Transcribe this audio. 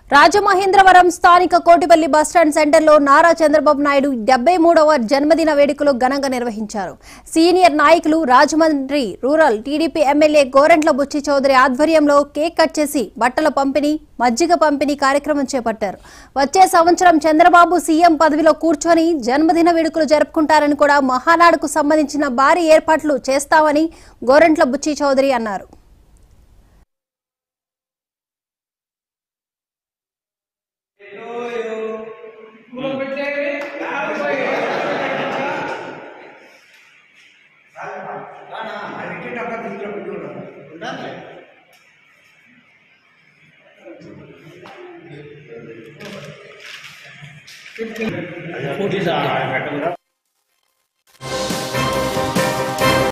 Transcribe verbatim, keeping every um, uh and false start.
రాజమహేంద్రవరం స్థానిక కోటిపల్లి బస్టాండ్ సెంటర్లో నారా చంద్రబాబు నాయుడు డెబ్బై మూడవ జన్మదిన వేడుకలు ఘనంగా నిర్వహించారు. సీనియర్ నాయకులు Rajahmundry rural TDP MLA Gorantla Butchi Chowdary ఆధ్వర్యంలో కేక్ కట్ చేసి బట్టల పంపిణీ, మజ్జిగ పంపిణీ కార్యక్రమం చేపట్టారు. వచ్చే సంవత్సరం చంద్రబాబు సీఎం పదవిలో కూర్చొని జన్మదిన వేడుకలు జరుపుకుంటారని కూడా మహానాడుకు సంబంధించిన భారీ ఏర్పాట్లు చేస్తామని గోరంట్ల బుచ్చి చౌదరి అన్నారు. फोर्टी